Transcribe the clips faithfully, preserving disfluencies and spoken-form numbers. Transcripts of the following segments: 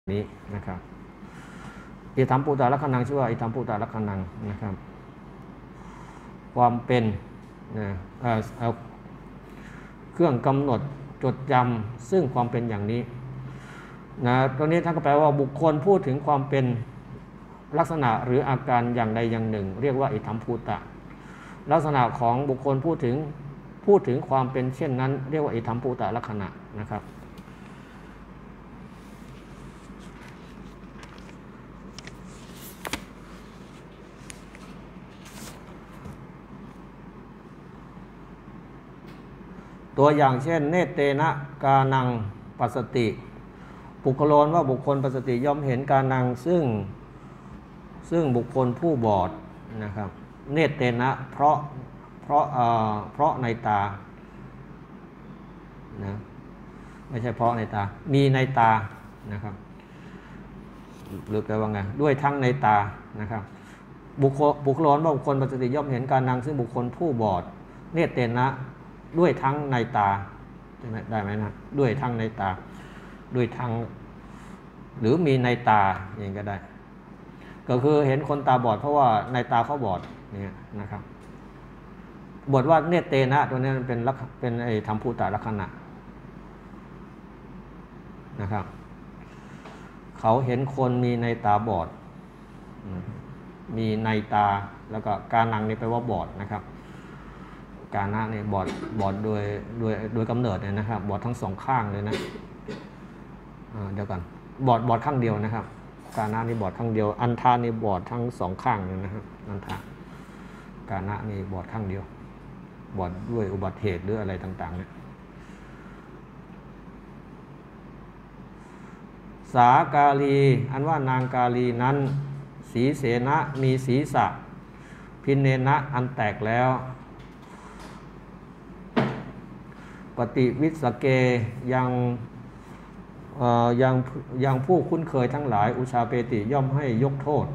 นี้นะครับอิทัมปุตตะลักขณังชื่อว่าอิทัมปุตตะลักขณังนะครับความเป็นนะเอาเครื่องกำหนดจดจำซึ่งความเป็นอย่างนี้นะตรงนี้ท่านก็แปลว่าบุคคลพูดถึงความเป็นลักษณะหรืออาการอย่างใดอย่างหนึ่งเรียกว่าอิทัมปุตตะลักษณะของบุคคลพูดถึงพูดถึงความเป็นเช่นนั้นเรียกว่าอิทัมปุตตะลักขณะนะครับตัวอย่างเช่นเนเตนะกานังปัสสติปุคโลนว่าบุคคลปัสสติย่อมเห็นกานังซึ่งซึ่งบุคคลผู้บอดนะครับเนเตนะเพราะเพราะเอ่อเพราะในตานะไม่ใช่เพราะในตามีในตานะครับหรือแปลว่าไงด้วยทั้งในตานะครับบุคคลบุคโลนว่าบุคคลปัสสติย่อมเห็นกานังซึ่งบุคคลผู้บอดเนเตนะด้วยทั้งในตาได้ไหมนะด้วยทั้งในตาด้วยทั้งหรือมีในตาอย่างก็ได้ก็คือเห็นคนตาบอดเพราะว่าในตาเขาบอดเนี่ยนะครับบทว่าเนเตนะตัวนี้เป็นลักเป็นไอ้ธรรมภูตะลักขณะนะครับเขาเห็นคนมีในตาบอดมีในตาแล้วก็การนังนี่แปลว่าบอดนะครับการนะเนี่ยบอดบอดโดยโดยโดยกำเนิดเนี่ยนะครับบอดทั้งสองข้างเลยนะเดี๋ยวก่อนบอดบอดข้างเดียวนะครับการนะนี่บอดข้างเดียวอันธานี่บอดทั้งสองข้างเลยนะครับอันธาการนะนี่บอดข้างเดียวบอดด้วยอุบัติเหตุหรืออะไรต่างๆเนี่ยสากาลีอันว่านางกาลีนั้นสีเสนะมีศีรษะพินเนนะอันแตกแล้วปฏิวิสเกยังยังยังผู้คุ้นเคยทั้งหลายอุชาเปติย่อมให้ยกโทษ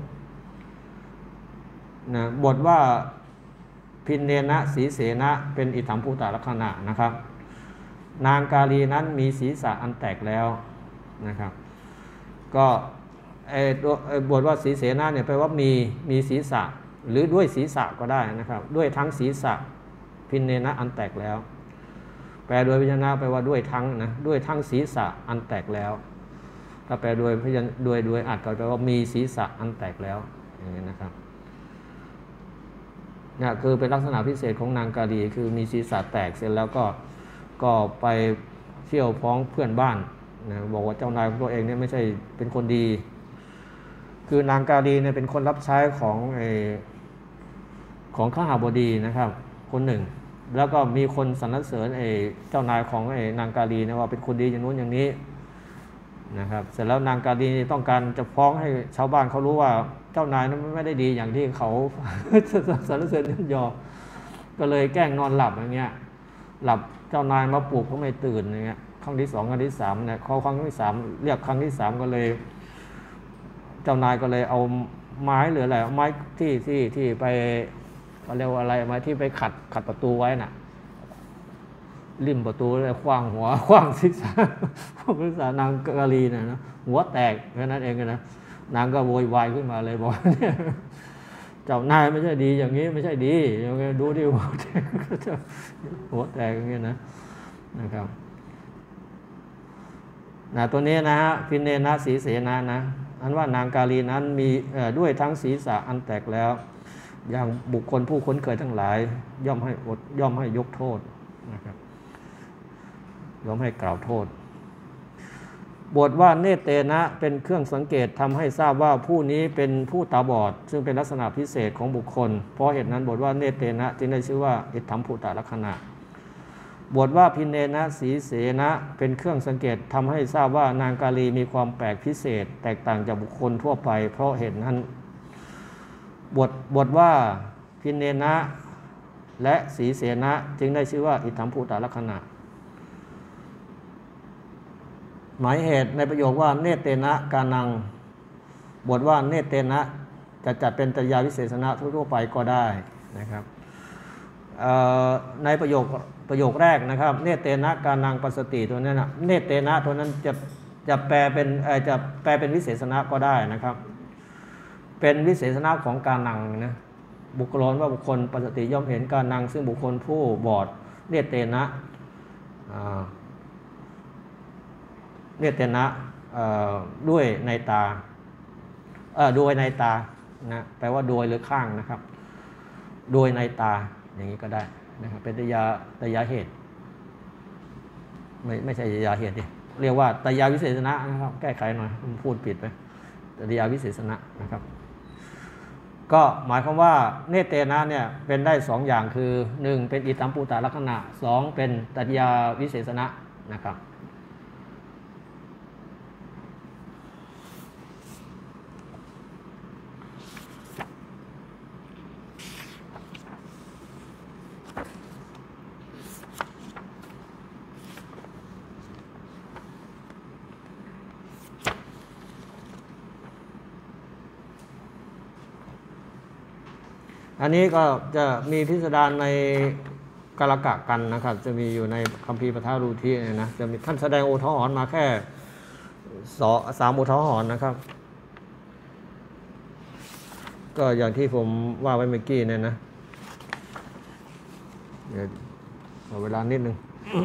นะบทว่าพินเนนะสีเสนะเป็นอิทัมภูตะลักขณะนะครับนางกาลีนั้นมีศีรษะอันแตกแล้วนะครับก็ไอ้บทว่าสีเสนะเนี่ยแปลว่ามีมีศีรษะหรือด้วยศีรษะก็ได้นะครับด้วยทั้งศีรษะพินเนนะอันแตกแล้วแปลโดยพยัญชนะแปลว่าด้วยทั้งนะด้วยทั้งศีรษะอันแตกแล้วถ้าแปลโดยพยัญชนะโดยโดยอัดก็แปลว่ามีศีรษะอันแตกแล้วอย่างนี้นะครับเนี่ยคือเป็นลักษณะพิเศษของนางกาลีคือมีศีรษะแตกเสร็จแล้วก็ก็ไปเที่ยวฟ้องเพื่อนบ้านนะบอกว่าเจ้านายของตัวเองเนี่ยไม่ใช่เป็นคนดีคือนางกาลีเนี่ยเป็นคนรับใช้ของไอของข้าบดีนะครับคนหนึ่งแล้วก็มีคนสรรเสริญไอ้เจ้านายของไอ้นางกาลีนะว่าเป็นคนดีอย่างนู้นอย่างนี้นะครับเสร็จแล้วนางกาลีต้องการจะฟ้องให้ชาวบ้านเขารู้ว่าเจ้านายนั้นไม่ได้ดีอย่างที่เขาสรรเสริญยอก็เลยแกล้งนอนหลับอย่างเงี้ยหลับเจ้านายมาปลุกก็ไม่ตื่นอย่างเงี้ยครั้งที่สองครั้งที่สามเนี่ยเขาครั้งที่สามเรียกครั้งที่สามก็เลยเจ้านายก็เลยเอาไม้หรืออะไรไม้ที่ที่ที่ไปเขาเรียกว่าอะไรมาที่ไปขัดขัดประตูไว้น่ะริมประตูเลยคว้างหัวคว้างศีรษะพวกศีรษะนางกาลีเนี่ยนะหัวแตกแค่นั้นเองนะนางก็โวยวายขึ้นมาเลยบอกเนี่ยเจ้านายไม่ใช่ดีอย่างนี้ไม่ใช่ดีอย่างเงี้ยดูดิหัวแตกหัวแตกอย่างเงี้ยนะนะครับนะตัวนี้นะฮะพินเนนะสีเสนานะอันว่านางกาลีนั้นมีด้วยทั้งศีรษะอันแตกแล้วอย่างบุคคลผู้คุ้นเคยทั้งหลายย่อมให้อดย่อมให้ยกโทษนะครับย่อมให้กล่าวโทษบทว่าเนเตนะเป็นเครื่องสังเกตทำให้ทราบว่าผู้นี้เป็นผู้ตาบอดซึ่งเป็นลักษณะพิเศษของบุคคลเพราะเหตุนั้นบทว่าเนเตนะจึงได้ชื่อว่าอิทัมภูตะลักขณะบทว่าพินเนนะสีเสนะเป็นเครื่องสังเกตทำให้ทราบว่านางกาลีมีความแปลกพิเศษแตกต่างจากบุคคลทั่วไปเพราะเหตุนั้นบทบทว่าพินเนนะและสีเสนะจึงได้ชื่อว่าอิทัมภูตะลักขณะหมายเหตุในประโยคว่าเนเตนะกานังบทว่าเนเตนะจะจัดเป็นตรยาวิเศษณะทั่วไปก็ได้นะครับในประโยคประโยคแรกนะครับเนเตนะกานังปัสสติตัวนั้นนะเนเตนะตัวนั้นจะจะแปลเป็นจะแปลเป็นวิเศษณะก็ได้นะครับเป็นวิเศษณะของกานังนะบุคคลว่าบุคคลปัสสติย่อมเห็นกานังซึ่งบุคคลผู้บอดเนตเตนะเนตเตนะด้วยในตาโดยในตานะแปลว่าโดยหรือข้างนะครับโดยในตาอย่างนี้ก็ได้นะครับเป็นตยาตยาเหตุไม่ไม่ใช่ตยาเหตุดิเรียกว่าตยาวิเศษณะนะครับแก้ไขหน่อยผมพูดผิดไปตยาวิเศษณะนะครับก็หมายความว่าเนตเตนะเนี่ยเป็นได้สองอย่างคือหนึ่งเป็นอิตัมปุตตลักษณะสองเป็นตยาวิเศษณะนะครับอันนี้ก็จะมีพิสดารในกาลกะกันนะครับจะมีอยู่ในคัมภีร์ปฐารูธีเนี่ยนะจะมีท่านแสดงโอทหรณ์มาแค่สองสามโอทหรณ์นะครับก็อย่างที่ผมว่าไว้เมื่อกี้เนี่ยนะเดี๋ยวเอาเวลานิดนึง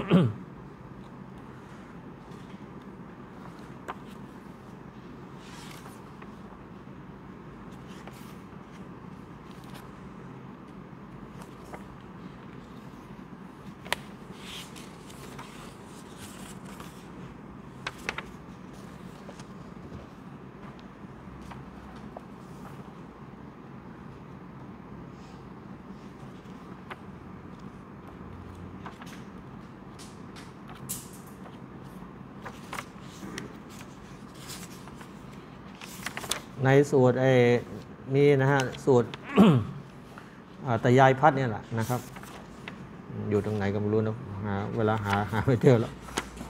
ในสูตรไอ้มีนะฮะสูตร ตยายพัดเนี่ยแหละนะครับอยู่ตรงไหนก็ไม่รู้นะหาเวลาหาหาไม่เจอแล้ว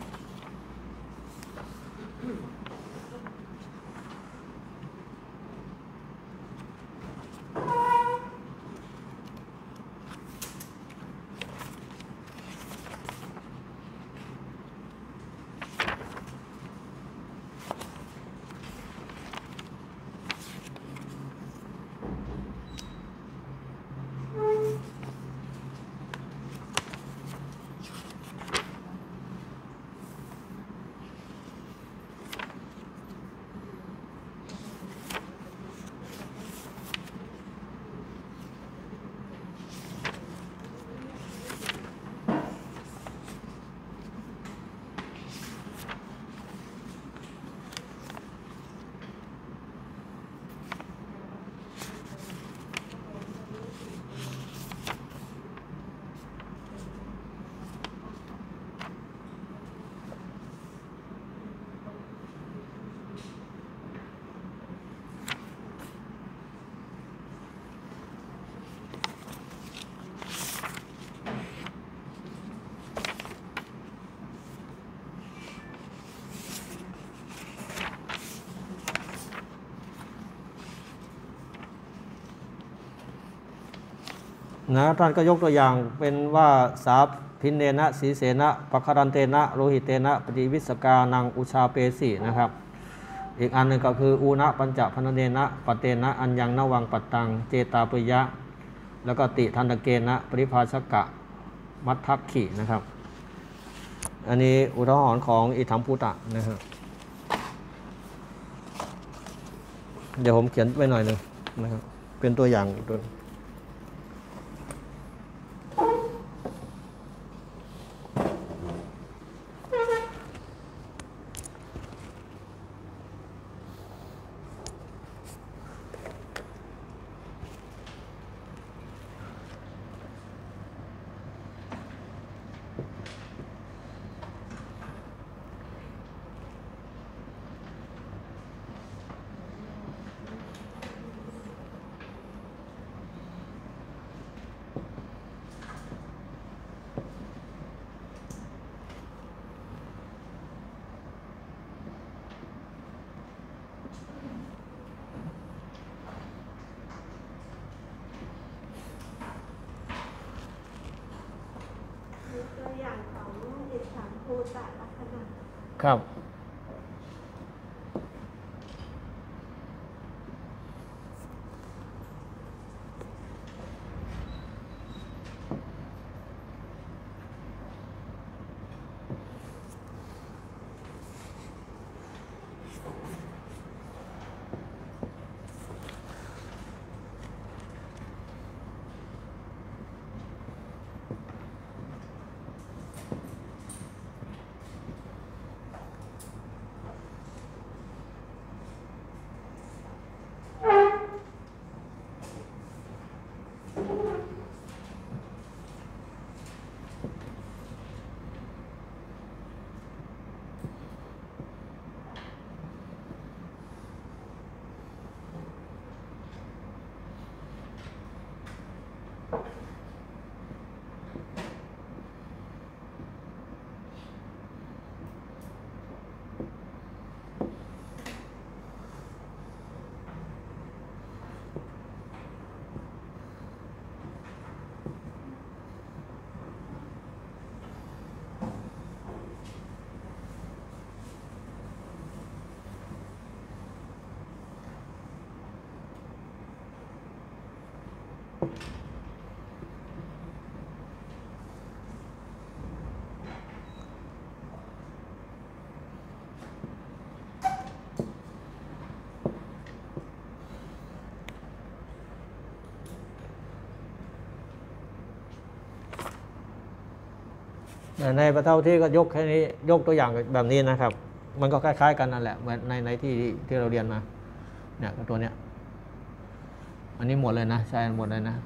นะท่านก็ยกตัวอย่างเป็นว่าสาพินเนนะสีเสนะปคารันเตนะโลหิตเตนะปฏิวิสกานังอุชาเปสีนะครับอีกอันหนึ่งก็คืออูนะปัญจพนเนนะปเตนะอัญญังนวังปัตตังเจตาปยะแล้วก็ติทันตเกนะปริภาชกะมัททักขินะครับอันนี้อุทหรณ์ของอิทัมพุตะนะครับเดี๋ยวผมเขียนไว้หน่อยหนึ่งนะครับเป็นตัวอย่างตัวตัวอย่างของอิทัมพุตะลักษณะครับในพระเท่าที่ก็ยกแค่นี้ยกตัวอย่างแบบนี้นะครับ มันก็คล้ายๆกันนั่นแหละเหมือนในในที่ที่เราเรียนมาเนี่ยตัวเนี้ยอันนี้หมดเลยนะใช่หมดเลยนะ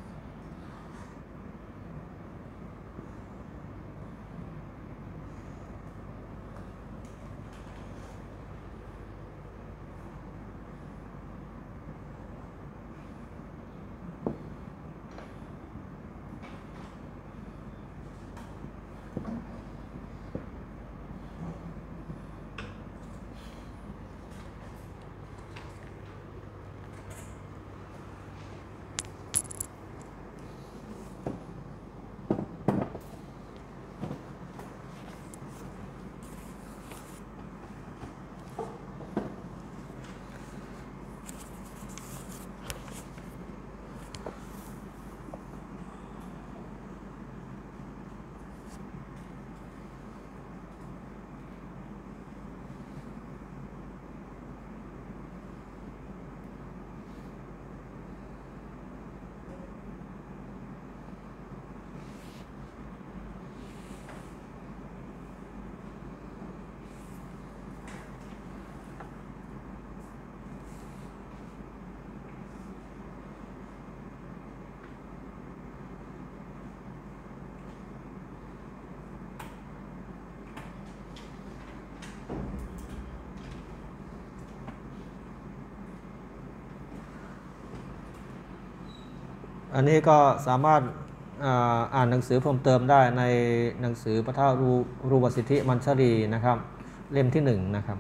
อันนี้ก็สามารถอ่านหนังสือเพิ่มเติมได้ในหนังสือพระเท่ารูรูปสิทธิมัญชรีนะครับเล่มที่หนึ่งนะครับ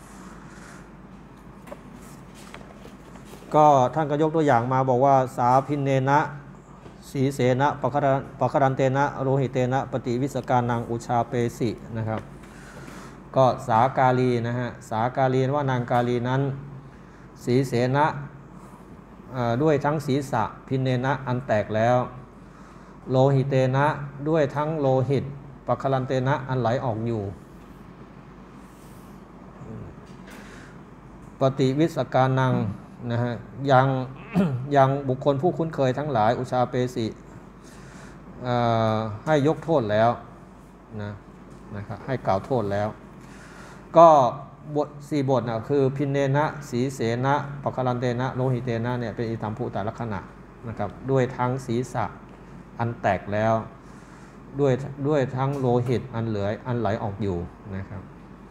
ก็ท่านก็ยกตัวอย่างมาบอกว่าสาพินเนนะสีเสนะปะครันปะครันเตนะโรหิเตนะปฏิวิสการนังอุชาเปสินะครับก็สากาลีนะฮะสากาลีว่านางกาลีนั้นสีเสนะด้วยทั้งศีรษะพินเนนะอันแตกแล้วโลหิเตนะด้วยทั้งโลหิตปะคลันเตนะอันไหลออกอยู่ปฏิวิสการนังนะฮะยัง ยังบุคคลผู้คุ้นเคยทั้งหลายอุชาเปสิให้ยกโทษแล้วนะนะครับให้กล่าวโทษแล้วก็บทสี่บทนะคือพินเนนะสีเสนะปะคลันเตนะโลหิเตนะเนี่ยเป็นอิทัมภูตลักษณะนะครับด้วยทั้งศีรษะอันแตกแล้วด้วยด้วยทั้งโลหิตอันเหลืออันไหลออกอยู่นะครับ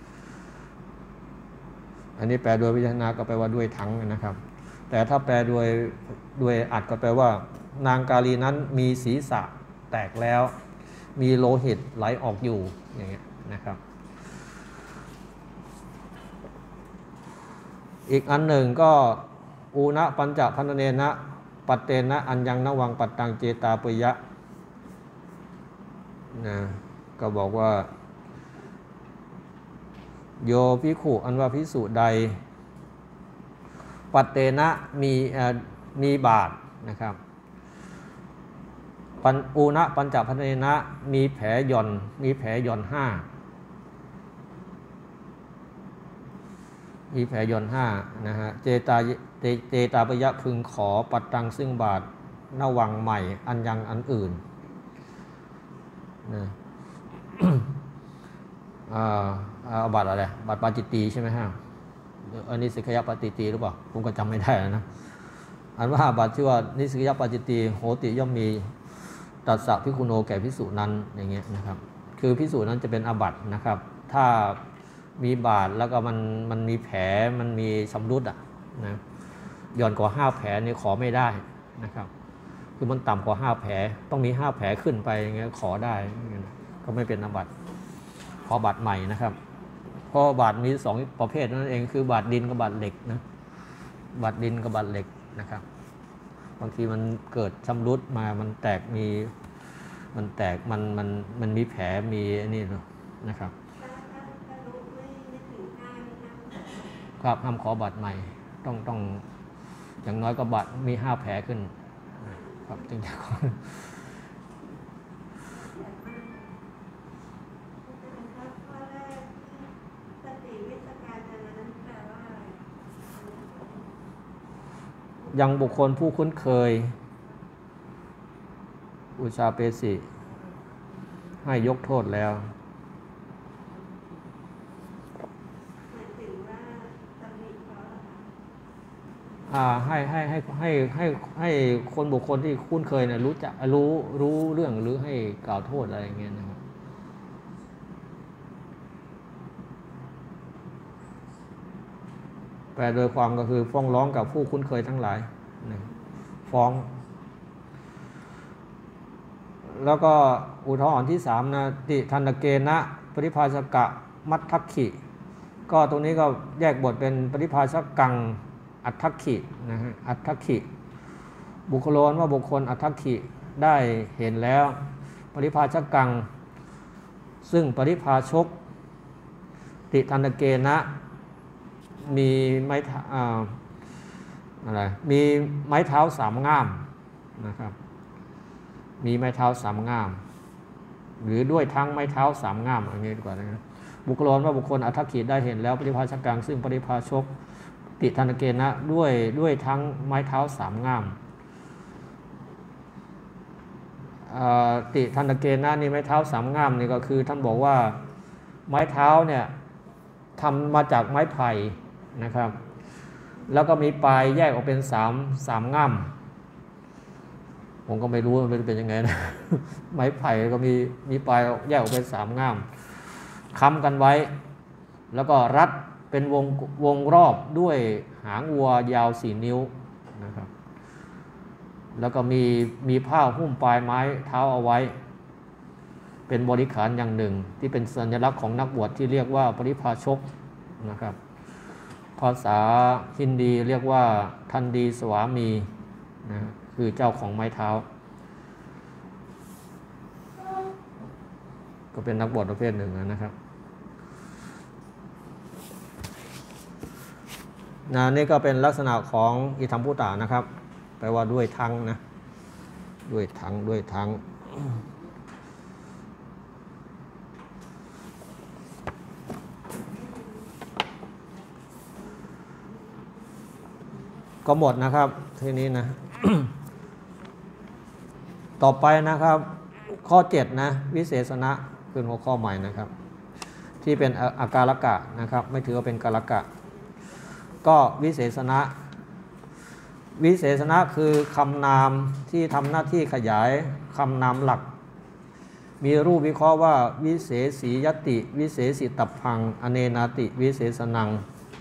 อันนี้แปลโดยวิจารณาก็แปลว่าด้วยทั้งนะครับแต่ถ้าแปลโดยโดยอัดก็แปลว่านางกาลีนั้นมีศีรษะแตกแล้วมีโลหิตไหลออกอยู่อย่างเงี้ยนะครับอีกอันหนึ่งก็อูนะปัญจพันเนนะปัตเตนะอัญญังนวังปัตตังเจตาปยะนะก็บอกว่าโยภิกขุอันว่าภิกษุใดปัตเตนะมีมีบาทนะครับปันอูนะปัญจพันเนนะมีแผลหย่อนมีแผลหย่อนห้ามีแผลหย่อนห้านะฮะเจตาเจเจตาปยะพึงขอปัตตังซึ่งบาทนวังใหม่อันยังอันอื่นนะอ่าเอาบัตรอะไรบัตรปาจิตตีใช่ไหมฮะอันนี้สิกขยปาจิตตีหรือเปล่าผมก็จำไม่ได้นะอันว่าบัตรที่ว่านิสิกยปาจิตตีโหติย่อมมีตัสสะภิกขุโนแก่ภิกษุนั้นอย่างเงี้ยนะครับคือภิกษุนั้นจะเป็นอาบัตินะครับถ้ามีบาดแล้วก็มันมันมีแผลมันมีชำรุดอ่ะนะย่อนกว่าห้าแผลนี่ขอไม่ได้นะครับคือมันต่ำกว่าห้าแผลต้องมีห้าแผลขึ้นไปอย่างเงี้ยขอได้ก็ไม่เป็นอาบัติขอบาดใหม่นะครับเพราะบาดมีสองประเภทนั่นเองคือบาดดินกับบาดเหล็กนะบาดดินกับบาดเหล็กนะครับบางทีมันเกิดชำรุดมามันแตกมีมันแตกมันมันมันมีแผลมีนี่เนาะนะครับครับห้ามขอบัตรใหม่ต้องต้องอย่างน้อยก็บัตรมีห้าแผลขึ้นครับจึงจะขอยังบุคคลผู้คุ้นเคยอุชาเปสิให้ยกโทษแล้วให้ให้ให้ให้ให้ให้คนบุคคลที่คุ้นเคยเนี่ยรู้จักรู้รู้เรื่องหรือให้กล่าวโทษอะไรอย่างเงี้ยนะครับแปลโดยความก็คือฟ้องร้องกับผู้คุ้นเคยทั้งหลายนะฟ้องแล้วก็อุทธรณ์ที่สามนะติทันตเกณะปริภาชกะมัททัคขิก็ตรงนี้ก็แยกบทเป็นปริภาชกังอัตถัคขินะฮะอัตถัคขิบุคคลว่าบุคคลอัตถัคขิได้เห็นแล้วปริภาชกังซึ่งปริภาชกติทันตเกณะมีไม้อ่าอะไรมีไม้เท้าสามง่ามนะครับมีไม้เท้าสามง่ามหรือด้วยทั้งไม้เท้าสามง่ามอย่างนี้ดีกว่านะบุคคลว่าบุคคลอัตถัคขิได้เห็นแล้วปริภาชกังซึ่งปริภาชกติทันตเกณะด้วยด้วยทั้งไม้เท้าสามง่ามติทันตเกณะนี่ไม้เท้าสามง่ามนี่ก็คือท่านบอกว่าไม้เท้าเนี่ยทำมาจากไม้ไผ่นะครับแล้วก็มีปลายแยกออกเป็นสามสามง่ามผมก็ไม่รู้มันเป็นยังไงนะไม้ไผ่ก็มีมีปลายแยกออกเป็นสามง่ามค้ำกันไว้แล้วก็รัดเป็นวงวงรอบด้วยหางวัวยาวสี่นิ้วนะครับแล้วก็มีมีผ้าหุ้มปลายไม้เท้าเอาไว้เป็นบริขารอย่างหนึ่งที่เป็นสัญลักษณ์ของนักบวชที่เรียกว่าปริภาชกนะครับภาษาฮินดีเรียกว่าทันดีสวามีนะคือเจ้าของไม้เท้าก็เป็นนักบวชประเภทหนึ่งนะครับนะนี่ก็เป็นลักษณะของอิทัมพุตะนะครับแปลว่าด้วยทั้งนะด้วยทั้งด้วยทั้งก็หมดนะครับทีนี้นะ ต่อไปนะครับข้อเจ็ดนะวิเศษณะเป็นหัวข้อใหม่นะครับที่เป็นอาการกะนะครับไม่ถือว่าเป็นกาลกะก็วิเศษณะวิเศษณะคือคำนามที่ทำหน้าที่ขยายคำนามหลักมีรูปวิเคราะห์ว่าวิเศษียติวิเศษิตัพพังอเนนาติวิเศษนัง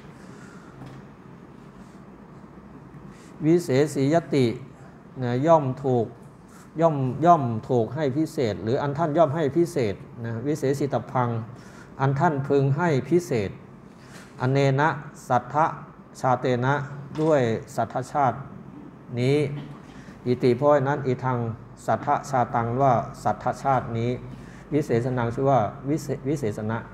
วิเศษียตินะย่อมถูกย่อมย่อมถูกให้พิเศษหรืออันท่านย่อมให้พิเศษนะวิเศษิตัพพังอันท่านพึงให้พิเศษอเนนะสัทธชาเตนะด้วยสัทธชาตินี้อิติเพราะนั้นอีทางสัทธชาตังว่าสัทธชาตินี้วิเศษนังชื่อว่าวิเศวิเศษณะ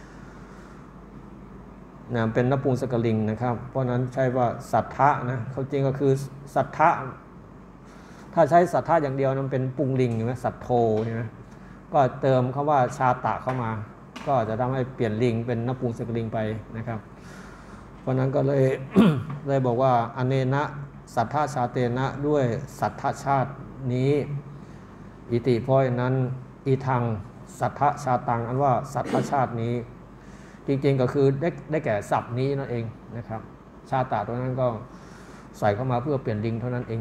นะเป็นนปุงสกลิงนะครับเพราะนั้นใช้ว่าสัทธะนะเขาจริงก็คือสัทธะถ้าใช้สัทธะอย่างเดียวนั้นเป็นปุงลิงใช่ไหมสัทโธใช่ไหมก็เติมคำว่าชาตะเข้ามาก็จะทำให้เปลี่ยนลิงเป็นนปุงสกลิงไปนะครับเพราะนั้นก็เลย เลยบอกว่าอเนนะสัทธาชาเตนะด้วยสัทธชาตินี้อิติเพราะนั้นอีทางสัทธชาตังอันว่าสัทธชาตินี้จริงๆก็คือได้ได้แก่ศัพท์นี้นั่นเองนะครับชาตะตัวนั้นก็ใส่เข้ามาเพื่อเปลี่ยนลิงเท่านั้นเอง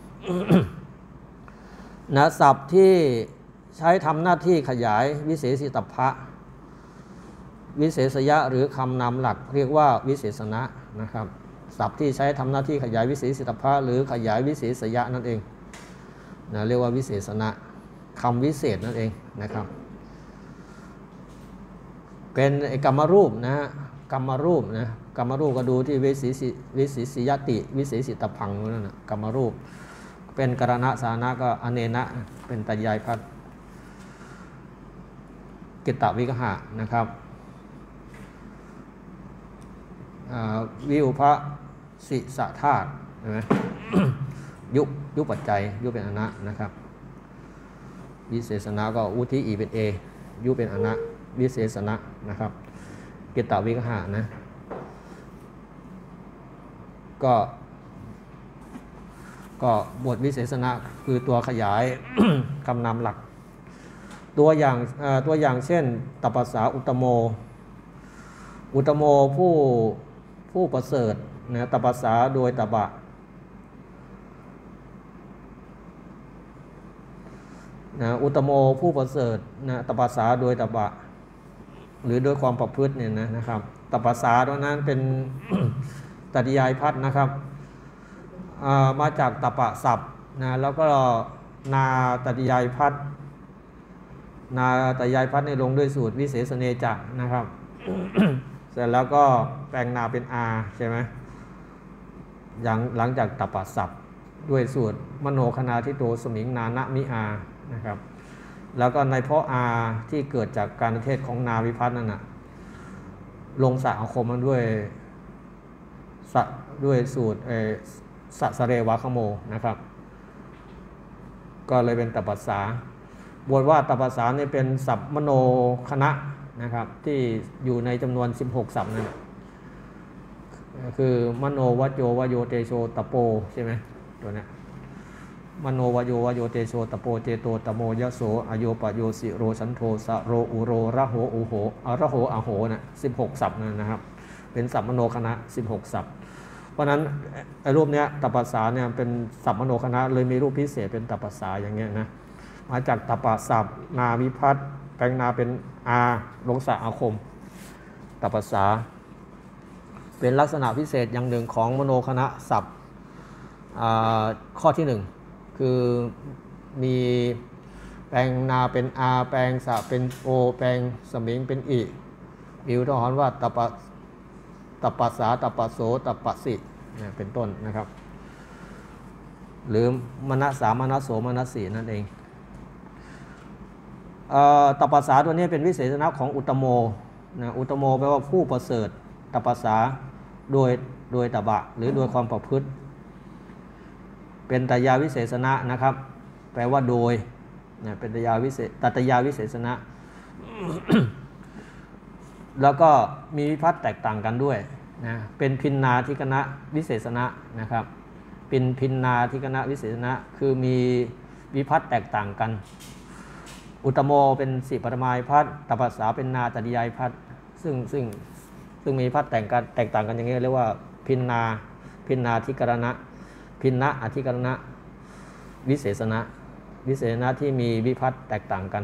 นะศัพท์ที่ใช้ทำหน้าที่ขยายวิเศษิตัพพะวิเศษยะหรือคำนามหลักเรียกว่าวิเศษณะนะครับศัพท์ที่ใช้ทำหน้าที่ขยายวิเศษิตัพพะหรือขยายวิเศษยะนั่นเองนะเรียกว่าวิเศษณะคำวิเศษนั่นเองนะครับเป็นกรรมรูปนะฮะกรรมรูปนะกรรมรูปก็ดูที่วิเศษวิเศษยติวิเศษิตัพพังนั่นนะกรรมรูปเป็นกรณะสานะก็อเนนะเป็นตยายพัดกิตตวิกหะนะครับวิอุปสิสธาตุใช่ไหม ยุยุปัจจัยยุเป็นอนะนะครับวิเศษณะก็อุทิอีเป็นเอยุเป็นอนะวิเศษณะนะครับกิตตวิกหะนะก็ก็บทวิเศษณะคือตัวขยาย คำนามหลักตัวอย่างตัวอย่างเช่นตัปปสาอุตโมอุตโมผู้ผู้ประเสริฐนะตัปปสาโดยตบะนะอุตโมผู้ประเสริฐนะตัปปสาโดยตบะหรือโดยความประพฤติเนี่ยนะนะครับตัปปสาตรงนั้นเป็น ตติยายพัฒนะครับมาจากตปะศัพท์นะแล้วก็นาตติยายพัฒนาตติยายพัฒในลงด้วยสูตรวิเศษเนจะนะครับ เสร็จแล้วก็แปลงนาเป็นอาใช่ไหมอย่างหลังจากตปะศัพท์ด้วยสูตรมโนคณาทิโตสมิงนานะมิอานะครับแล้วก็ในเพราะอาที่เกิดจากการเทศของนาวิพัฒน์นั่นนะลงสะอาคมมันด้วยสะด้วยสูตรเอสัสเรวะขโมนะครับก็เลยเป็นตัปปสาบทว่าตัปปสาเนี่ยเป็นศัพท์มโนคณะนะครับที่อยู่ในจำนวนสิบหกศัพท์นั่นคือมโนวัจโยวโยเตโชตโปใช่ไหมตัวนี้มโนวโยวโยเตโชตโปเจโตตโมยโสอโยปโยสิโรสันโทสะโรอุโรระโหอุโหอระโหอโหนะสิบหกศัพท์นั่นนะครับเป็นศัพท์มโนคณะสิบหกศัพท์เพราะนั้นไอ้รูปเนี้ยตัปปสาเนี่ยเป็นศัพท์มโนคณะเลยมีรูปพิเศษเป็นตัปปสาอย่างเงี้ยนะมาจากตัปปศัพท์นาวิพัฒน์แปลงนาเป็นอาลงสะอาคมตัปปสาเป็นลักษณะพิเศษอย่างหนึ่งของมโนคณะศัพท์ข้อที่หนึ่งคือมีแปลงนาเป็นอาแปลงสะเป็นโอแปลงสมิงเป็นอิมีอุทธรณ์ว่าตัปปตัปปสาตัปปโสตัปปสิเป็นต้นนะครับหรือมนัสสามนัสโสมนัสสีนั่นเองตัปปสาตัวนี้เป็นวิเศษณะของอุตโมนะอุตโมแปลว่าผู้ประเสริฐตัปปสาโดยโดยตบะหรือโดยความประพฤติเป็นตยาวิเศษณะนะครับแปลว่าโดยนะเป็นตยาวิเศษตัตยาวิเศษณะ แล้วก็มีวิภัตแตกต่างกันด้วยนะเป็นพินนาธิกณะวิเศษณะนะครับเป็นพินนาธิกณะวิเศษณะคือมีวิภัตแตกต่างกันอุตโมเป็นสิปรมายภัตตัปปสาเป็นนาตติยายภัตซึ่งซึ่งซึ่งมีภัตแตกกันแตกต่างกันอย่างนี้เรียกว่าพินนาพินนาธิกรณะพินนะอธิกรณะวิเศษณะวิเศษณะที่มีวิภัตแตกต่างกัน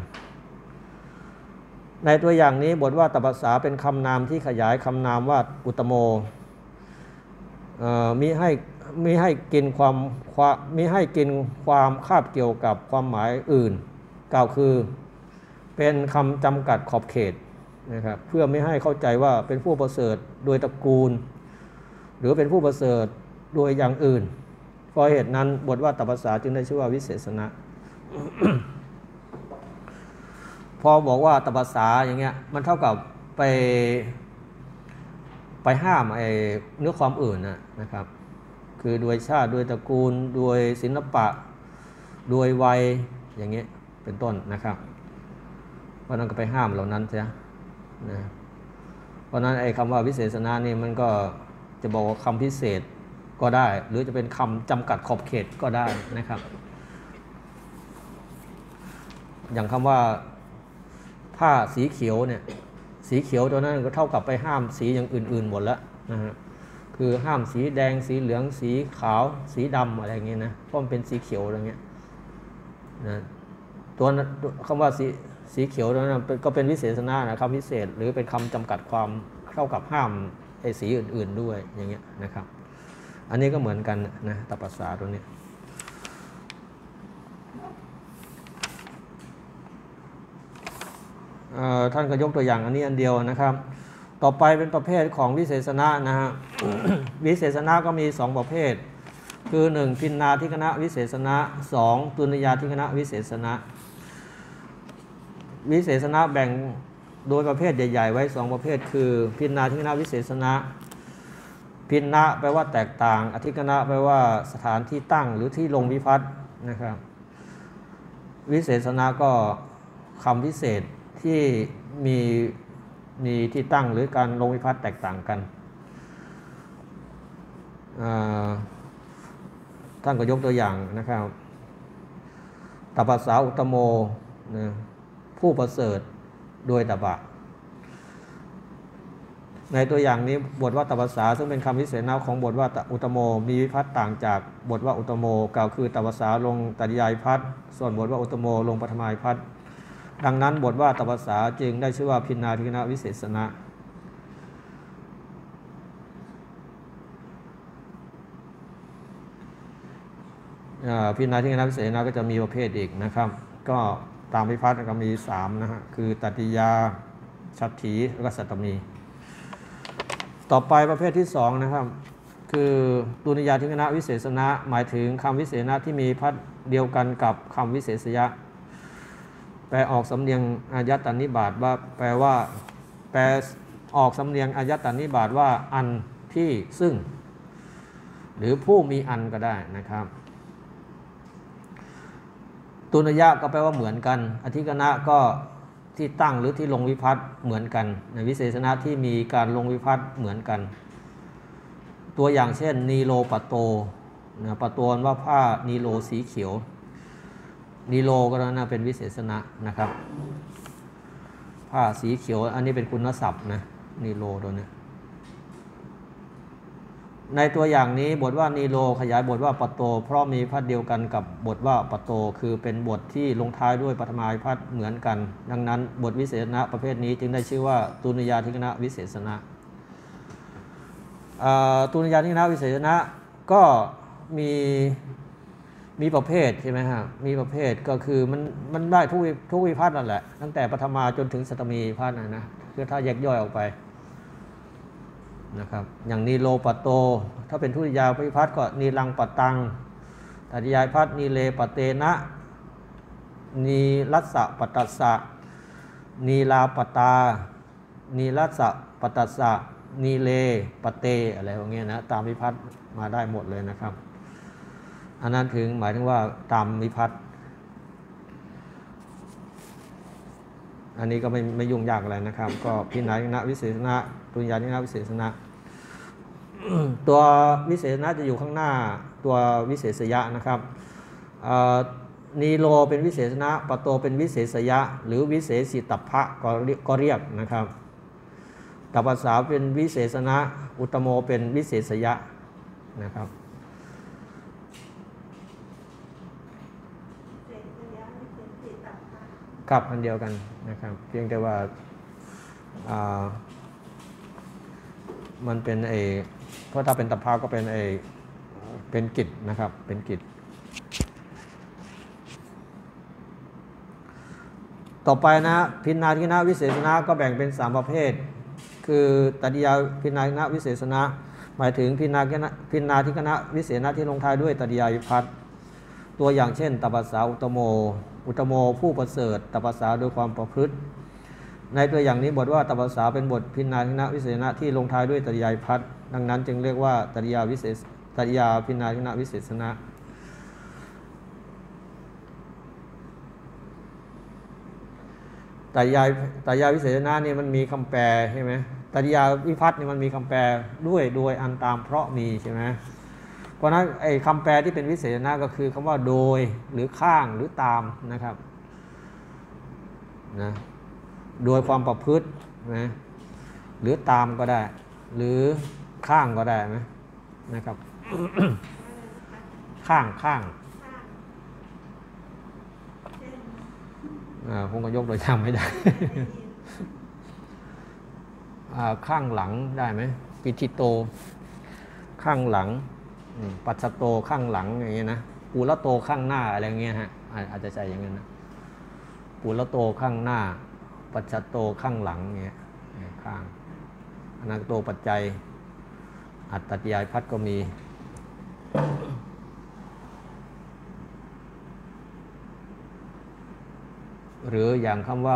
ในตัวอย่างนี้บทว่าตัปปสาเป็นคำนามที่ขยายคำนามว่าอุตโมมิให้มิให้กินความมิให้กินความคาบเกี่ยวกับความหมายอื่นกล่าวคือเป็นคำจำกัดขอบเขตนะครับเพื่อไม่ให้เข้าใจว่าเป็นผู้ประเสริฐโดยตระกูลหรือเป็นผู้ประเสริฐโดยอย่างอื่นเพราะเหตุนั้นบทว่าตัปปสาจึงได้ชื่อว่าวิเศษณะ พอบอกว่าตัปปสาอย่างเงี้ยมันเท่ากับไปไปห้ามไอ้เนื้อความอื่นนะนะครับคือโดยชาติโดยตระกูลโดยศิลปะโดยวัยอย่างเงี้ยเป็นต้นนะครับเพราะนั้นก็ไปห้ามเหล่านั้นใช่ไหมนะเพราะนั้นไอ้คำว่าวิเศษณะนี่มันก็จะบอกว่าคำพิเศษก็ได้หรือจะเป็นคำจำกัดขอบเขตก็ได้นะครับอย่างคำว่าผ้าสีเขียวเนี่ยสีเขียวตัวนั้นก็เท่ากับไปห้ามสีอย่างอื่นๆหมดแล้วนะฮะคือห้ามสีแดงสีเหลืองสีขาวสีดำอะไรอย่างเงี้ยนะเพราะมันเป็นสีเขียวอะไรเงี้ยนะตัวคำว่าสีสีเขียวตัวนั้นก็เป็นวิเศษณะนะคำพิเศษหรือเป็นคำจำกัดความเท่ากับห้ามไอ้สีอื่นๆด้วยอย่างเงี้ยนะครับอันนี้ก็เหมือนกันนะตัปปสาตัวนี้ท่านก็ยกตัวอย่างอันนี้อันเดียวนะครับต่อไปเป็นประเภทของวิเศษณะนะฮะ วิเศษณะก็มีสองประเภทคือหนึ่งพินนาธิกณะวิเศษณะสองตุนยาธิกณะวิเศษณะวิเศษณะแบ่งโดยประเภทใหญ่ๆไว้สองประเภทคือพินนาธิกณะวิเศษณะพินนะแปลว่าแตกต่างอธิกณะแปลว่าสถานที่ตั้งหรือที่ลงวิภัตนะครับวิเศษณะก็คำพิเศษที่มีมีที่ตั้งหรือการลงวิภัตแตกต่างกันท่านก็ยกตัวอย่างนะครับตัปปสาอุตโมนะผู้ประเสริฐโดยตบะในตัวอย่างนี้บทว่าตปสาซึ่งเป็นคำวิเศษณของบทว่าอุตโมมีวิภัตต่างจากบทว่าอุตโมกล่าวคือตปสาลงตติยายภัตส่วนบทว่าอุตโมลงปฐมายภัตดังนั้นบทว่าตปสาจึงได้ชื่อว่าพินนาทิกนวิเศษณะพินนาทิกนวิเศษณะก็จะมีประเภทอีกนะครับก็ตามวิภัตก็มีสามนะฮะคือตติยาชัตถีและก็สัตตมีต่อไปประเภทที่สองนะครับคือตุนิยาทิกนวิเศษณะหมายถึงคำวิเศษณะที่มีพัดเดียวกันกับคำวิเศษยะแปลออกสำเนียงอายัตตนิบาตว่าแปลว่าแปลออกสำเนียงอายัตตนิบาตว่าอันที่ซึ่งหรือผู้มีอันก็ได้นะครับตุนิยะก็แปลว่าเหมือนกันอธิกนะก็ที่ตั้งหรือที่ลงวิภัตเหมือนกันในวิเศษณะที่มีการลงวิภัตเหมือนกันตัวอย่างเช่นนีโลปโตนะปโตนว่าผ้านีโลสีเขียวนีโลก็น่าเป็นวิเศษณะนะครับผ้าสีเขียวอันนี้เป็นคุณศัพท์นะนีโลตัวนี้ในตัวอย่างนี้บทว่านีโลขยายบทว่าปโตเพราะมีพัดเดียวกันกับบทว่าปโตคือเป็นบทที่ลงท้ายด้วยปฐมายพัดเหมือนกันดังนั้นบทวิเศษณะประเภทนี้จึงได้ชื่อว่าตุนิยาทิกนวิเศษณะตุนิยาทิกนวิเศษณะก็มีมีประเภทใช่ไหมครับมีประเภทก็คือมันมันได้ทุกทุกวิภัตนั่นแหละตั้งแต่ปฐมาจนถึงสัตตมีพัดนะนะคือถ้าแยกย่อยออกไปนะครับอย่างนีโลปโตถ้าเป็นทุติยาวิภัตก็นีลังปตังตติยายภัตนีเลปเตนะนีรัสสะปตัสสะนีลาปตานีรัสสะปตัสสะนีเลปเตอะไรพวกนี้นะตามวิภัตมาได้หมดเลยนะครับอันนั้นถึงหมายถึงว่าตามวิภัตอันนี้ก็ไม่ไม่ยุ่งยากอะไรนะครับก็พิจารณาวิเศษณะตุนิยาทิกนวิเศษณะ ตัววิเศษณะจะอยู่ข้างหน้าตัววิเศษยะนะครับนีโลเป็นวิเศษณะปโตเป็นวิเศษยะหรือวิเศษิตัพพะก็เรียกนะครับตปสาเป็นวิเศษณะอุตโมเป็นวิเศษยะนะครับครับอันเดียวกันนะครับเพียงแต่ว่ามันเป็นเอเพราะถ้าเป็นตัพพะก็เป็นเอเป็นกิจนะครับเป็นกิจต่อไปนะพินนาทิกนวิเศษณะก็แบ่งเป็นสามประเภทคือตติยาพินนาทิกนวิเศษณะหมายถึงพินนาพินนาทิกนวิเศษณะที่ลงท้ายด้วยตติยาวิภัตตัวอย่างเช่นตปสาอุตโมอุตโมผู้ประเสริฐตปสาโดยความประพฤติในตัวอย่างนี้บทว่าตปสาเป็นบทพินนาทิกนวิเศษณะที่ลงท้ายด้วยตติยาวิภัตดังนั้นจึงเรียกว่าตติยาวิเศษตติยาพินนาทิกนวิเศษณะตติยาตติยาวิเศษณะนี่มันมีคำแปลใช่ไหมตติยาวิภัตนี่มันมีคำแปลด้วยโดยอันตามเพราะมีใช่ไหมเพราะนั้นไอ้คำแปลที่เป็นวิเศษณะก็คือคำว่าโดยหรือข้างหรือตามนะครับนะโดยความประพฤตินะหรือตามก็ได้หรือข้างก็ได้ไหมนะครับ ข้างข้างผมก็ยกโดยจำไม่ได้ ข้างหลังได้ไหมปิทิโตข้างหลังปัจจโตข้างหลังอย่างเงี้ยนะปูละโตข้างหน้าอะไรเงี้ยฮะอาจจะใช่อย่างนั้นนะปูละโตข้างหน้าปัจจโตข้างหลังเงี้ยข้างอนันโตปัจจัยอัตติยายภัตก็มีหรืออย่างคำว่า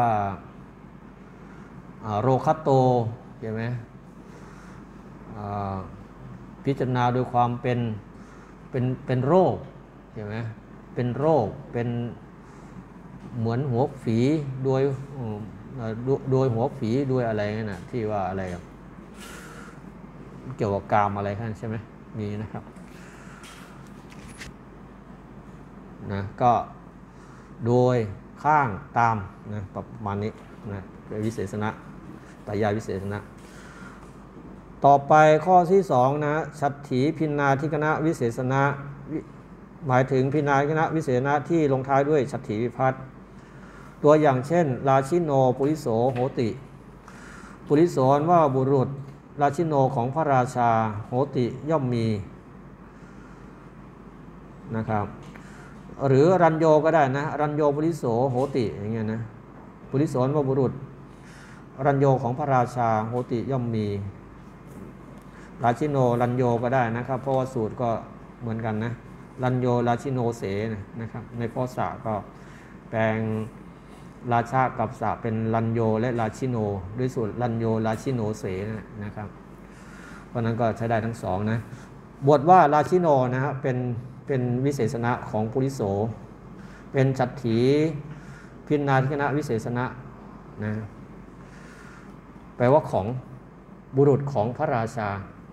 โรคัตโตใช่ไหมพิจารณาโดยความเป็นเป็นเป็นโรคใช่ไหมเป็นโรคเป็นเหมือนหัวฝีโดยโดยหัวฝีด้วยอะไรนั่นนะที่ว่าอะไรเกี่ยวกับกามอะไรท่านใช่ไหมมีนะครับนะก็โดยคข้างตามนะประมาณนี้นะเป็นวิเศษณะตายายวิเศษณะต่อไปข้อที่สองนะฉัตรถีพินนาธิกณวิเศษณะหมายถึงพินนาธิกณวิเศษณะที่ลงท้ายด้วยฉัตรถีวิภัตติตัวอย่างเช่นราชิโนปุริโสโหติปุริโสว่าบุรุษราชิโนของพระราชาโหติย่อมมีนะครับหรือรัญโยก็ได้นะรัญโยปุริโสโหติอย่างเงี้ยนะปุริโสว่าบุรุษรัญโยของพระราชาโหติย่อมมีราชิโนรัญโยก็ได้นะครับเพราะว่าสูตรก็เหมือนกันนะรัญโยราชิโนเสนะครับในพศะก็แปลงราชากับสะเป็นรัญโยและราชิโนด้วยสูตรรัญโยราชิโนเสนะครับเพราะนั้นก็ใช้ได้ทั้งสองนะบทว่าราชิโนนะครับเป็นเป็นวิเศษณะของปุริโสเป็นฉัตรถีพินนาธิกณวิเศษณะนะแปลว่าของบุรุษของพระราชา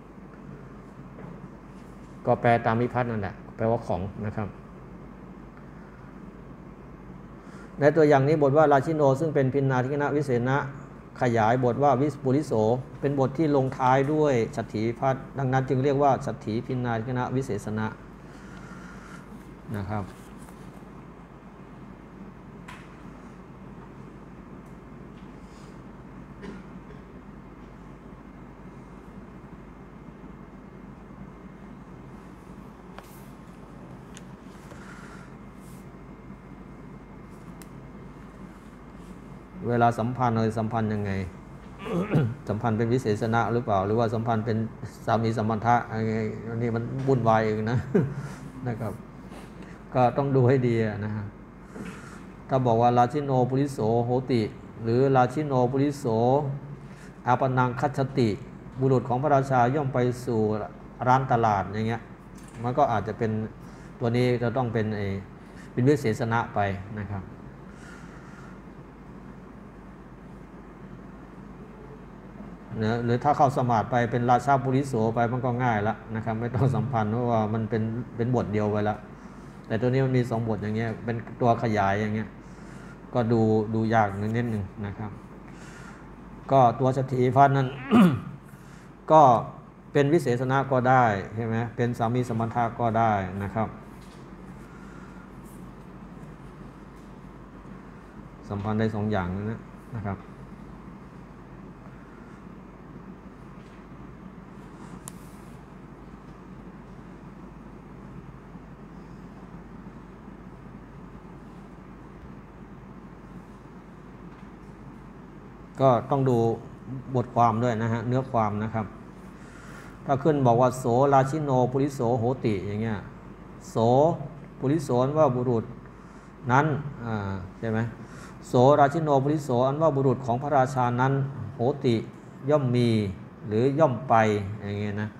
ก็แปลตามวิภัตตินั่นแหละแปลว่าของนะครับในตัวอย่างนี้บทว่าราชิโนซึ่งเป็นพินนาธิกณวิเศษณะขยายบทว่าวิปุริโสเป็นบทที่ลงท้ายด้วยฉัตรถีวิภัตติดังนั้นจึงเรียกว่าฉัตรถีพินนาธิกณวิเศษณะนะครับเวลาสัมพันธ์อะไรสัมพันธ์ยังไง สัมพันธ์เป็นวิเศษณะหรือเปล่าหรือว่าสัมพันธ์เป็นสามีสัมพันธะอะไรอันนี้มันวุ่นวายเองนะ นะครับก็ต้องดูให้ดีนะฮะถ้าบอกว่าราชิโนปุริโสโหติหรือราชิโนปุริโสอาปนังคัจฉติบุรุษของพระราชาย่อมไปสู่ร้านตลาดอย่างเงี้ยมันก็อาจจะเป็นตัวนี้จะต้องเป็นไอเป็นวิเศษณะไปนะครับนะหรือถ้าเข้าสมาธิไปเป็นราชาปุริโสไปมันก็ง่ายละนะครับไม่ต้องสัมพันธ์เพราะว่ามันเป็นเป็นบทเดียวไปแล้วแต่ตัวนี้มันมีสองบทอย่างเงี้ยเป็นตัวขยายอย่างเงี้ยก็ดูดูยากนิดนึงนะครับก็ตัวฉัตรถีวิภัตตินั้น ก็เป็นวิเศษณะก็ได้ใช่ไหมเป็นสามีสัมพันธะก็ได้นะครับสัมพันธ์ได้สองอย่างนะนะครับก็ต้องดูบทความด้วยนะฮะเนื้อความนะครับถ้าขึ้นบอกว่าโสราชิโนปุริโสโหติอย่างเงี้ยโสปุริโสว่าบุรุษนั้นใช่ไหมโสราชิโนปุริโสอันว่าบุรุษของพระราชานั้นโหติย่อมมีหรือย่อมไปอย่างเงี้ยนะ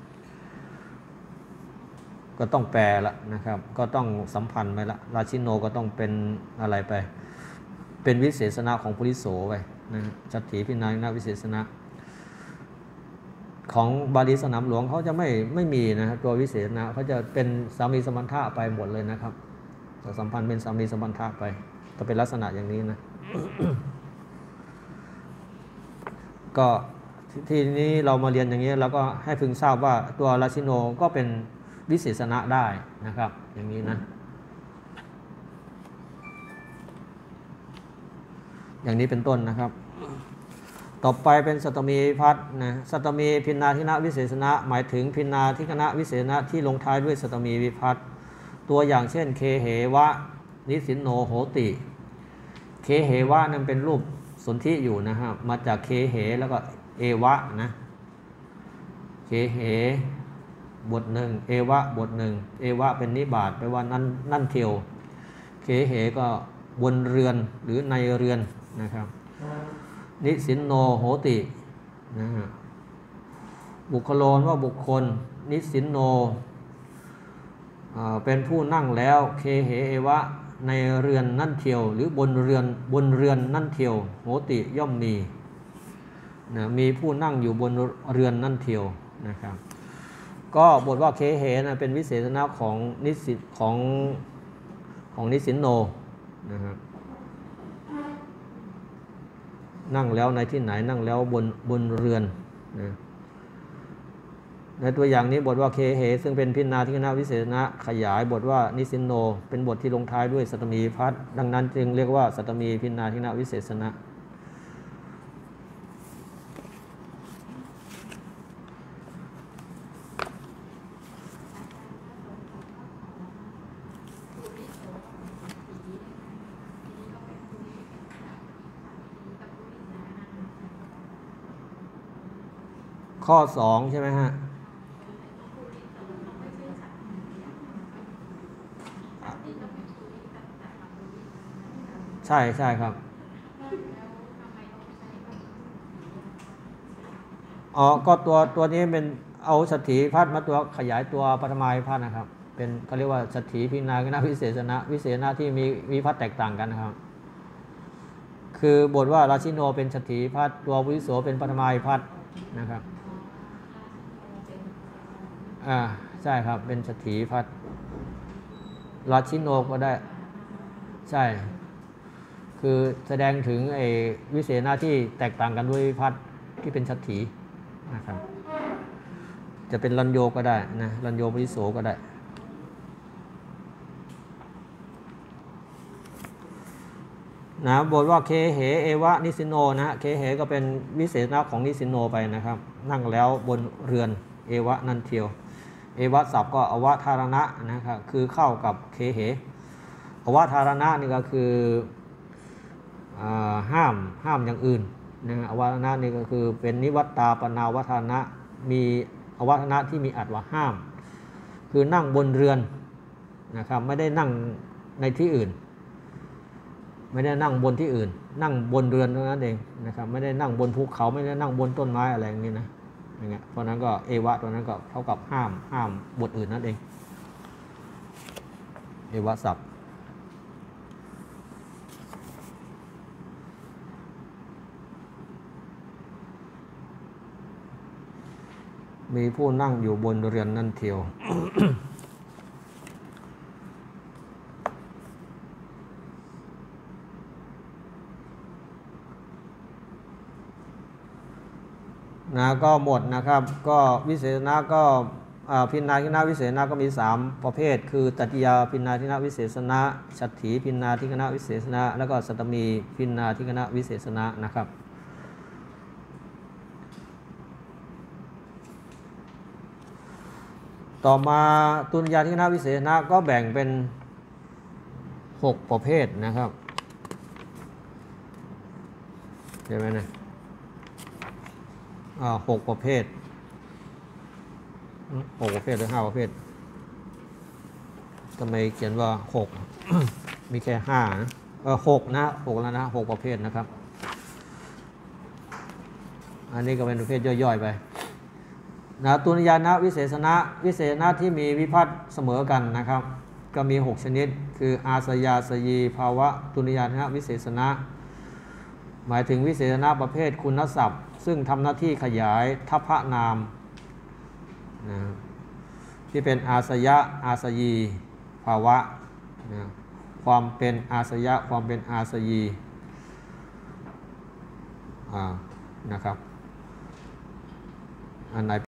ก็ต้องแปลละนะครับก็ต้องสัมพันธ์ไปละราชิโนก็ต้องเป็นอะไรไปเป็นวิเศษณะของปุริโสไปนะฉัตรถีพินนาธิกณวิเศษณะของบาลีสนามหลวงเขาจะไม่ไม่มีนะตัววิเศษณะเขาจะเป็นสามีสัมพันธะไปหมดเลยนะครับสัมพันธ์เป็นสามีสัมพันธะไปจะเป็นลักษณะอย่างนี้นะ ก็ทีนี้เรามาเรียนอย่างนี้เราก็ให้พึงทราบว่าตัวราชิโนก็เป็นวิเศษณะได้นะครับอย่างนี้นะอย่างนี้เป็นต้นนะครับต่อไปเป็นสัตตมีวิภัตตินะสัตตมีพินนาธิกณวิเศษณะหมายถึงพินนาธิกณวิเศษณะที่ลงท้ายด้วยสัตตมีวิภัตติตัวอย่างเช่นเคเหวะนิสินโนโหติเคเหวะนั้นเป็นรูปสนธิอยู่นะฮะมาจากเคเหแล้วก็เอวะนะเคเหบทหนึ่งเอวะบทหนึ่งเอวะเป็นนิบาตแปลว่านั่นนั่นเทียวเคเหก็บนเรือนหรือในเรือนนะครับนิสินโนโหตินะฮะบุคโลนว่าบุคคลนิสินโนเป็นผู้นั่งแล้วเคเหเอวะในเรือนนั่นเทียวหรือบนเรือนบนเรือนนั่นเทียวโหติย่อมมีนะมีผู้นั่งอยู่บนเรือนนั่นเทียวนะครับก็บทว่าเคเหนะเป็นวิเศษณะของนิสิตของของนิสินโนนะครับนั่งแล้วในที่ไหนนั่งแล้วบนบนเรือนนะในตัวอย่างนี้บทว่าเคเหซึ่งเป็นพิณาทิคณวิเศษณะขยายบทว่านิสินโนเป็นบทที่ลงท้ายด้วยสัตมีพัดดังนั้นจึงเรียกว่าสัตมีพิณาทิคณวิเศษณะข้อสองใช่ไหมฮะใช่ใช่ครับอ๋อก็ตัวตัวนี้เป็นเอาสัตถีพัดมาตัวขยายตัวปฐมายพัดนะครับเป็นเขาเรียกว่าสัตถีพิณาทิคณวิเศษณะวิเศษณะที่มีวิพัดแตกต่างกันนะครับคือบทว่าราชิโนเป็นสัตถีพัดตัววุฒิโสเป็นปฐมายพัดนะครับอ่าใช่ครับเป็นสัตถีพัดราชิโนก็ได้ใช่คือแสดงถึงไอ้วิเศษณะที่แตกต่างกันด้วยพัดที่เป็นสัตถีนะครับจะเป็นรัญโยก็ได้นะรัญโยวุฒิโสก็ได้นะบทว่าเคเหเอวะนิสิโนนะฮะเคเหก็เป็นวิเศษณะของนิสิโนไปนะครับนั่งแล้วบนเรือนเอวะนั่นเทียวเอวะศัพท์ก็อวธารณะนะครับคือเข้ากับเคเหอวธารณะนี่ก็คือห้ามห้ามอย่างอื่นนะอวธารณะนี่ก็คือเป็นนิวัตตาปนาวัฒนะมีอวธารณะที่มีอัตว่าห้ามคือนั่งบนเรือนนะครับไม่ได้นั่งในที่อื่นไม่ได้นั่งบนที่อื่นนั่งบนเรือนเท่านั้นเองนะครับไม่ได้นั่งบนภูเขาไม่ได้นั่งบนต้นไม้อะไรอย่างนี้นะอย่างเงี้ยเพราะนั้นก็เอวะตัวนั้นก็เท่ากับห้ามห้ามบทอื่นนั่นเองเอวะศัพท์มีผู้นั่งอยู่บนเรือนนั่นเทียว นะก็หมดนะครับก็วิเศษณะก็พิณาทิคณวิเศษณะก็มีสามประเภทคือตัตยาพิณาทิคณวิเศษณะสัตถีพิณาทิคณวิเศษณะแล้วก็สัตมีพิณาทิคณวิเศษณะนะครับต่อมาตุลยาทิคณวิเศษณะก็แบ่งเป็นหกประเภทนะครับใช่ไหมนะหกประเภทหกประเภทหรือห้าประเภททำไมเขียนว่าหก มีแค่ห้านะเออหกนะหกแล้วนะหกประเภทนะครับอันนี้ก็เป็นประเภทย่อยๆไปนะตุลยานะวิเศษณะวิเศษณะที่มีวิภัตเสมอกันนะครับก็มีหกชนิดคืออาสยาสยีภาวะตุลยานะวิเศษณะหมายถึงวิเศษณะประเภทคุณศัพท์ซึ่งทำหน้าที่ขยายทัพพนามนะที่เป็นอาสยะอาสยีภาวะนะความเป็นอาสยะความเป็นอาสยีนะครับอันไหน